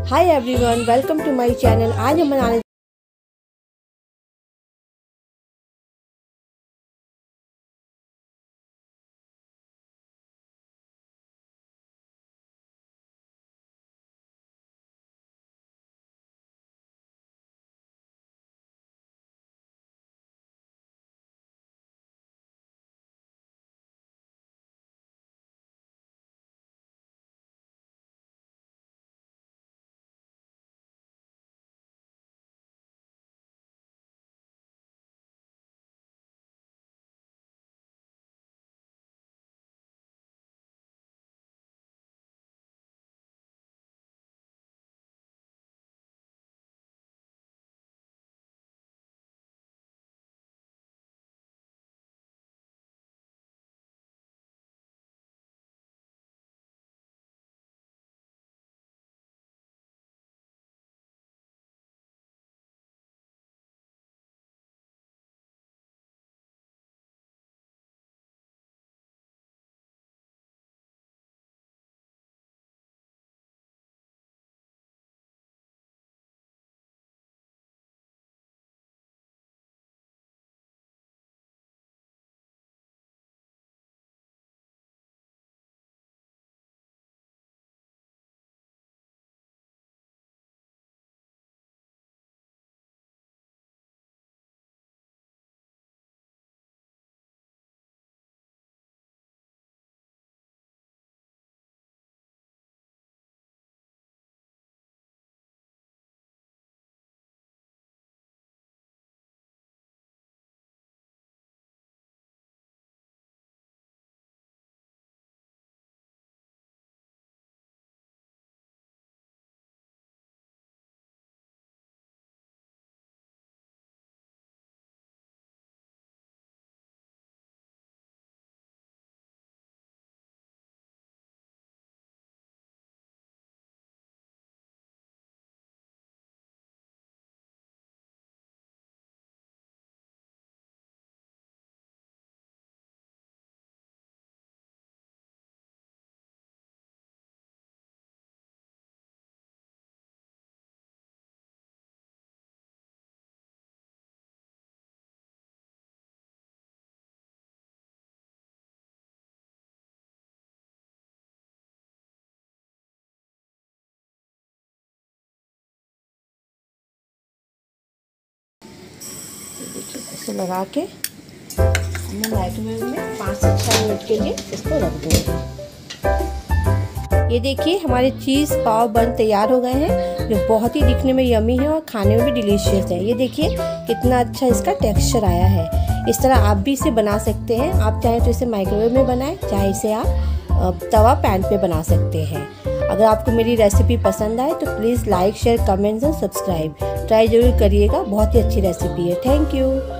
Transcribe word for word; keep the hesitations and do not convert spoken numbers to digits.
Hi everyone, welcome to my channel. आज हम बनाने ऐसे लगा के मैं माइक्रोवेव में पाँच से छः मिनट के लिए इसको रख दूँगी। ये देखिए हमारे चीज़ पाव बन तैयार हो गए हैं, जो बहुत ही दिखने में यमी है और खाने में भी डिलीशियस है। ये देखिए कितना अच्छा इसका टेक्सचर आया है। इस तरह आप भी इसे बना सकते हैं। आप चाहें तो इसे माइक्रोवेव में बनाएं, चाहे इसे आप तवा पैन पे बना सकते हैं। अगर आपको मेरी रेसिपी पसंद आए तो please like share comments and subscribe try ज़रूर करिएगा। बहुत ही अच्छी रेसिपी है। Thank you.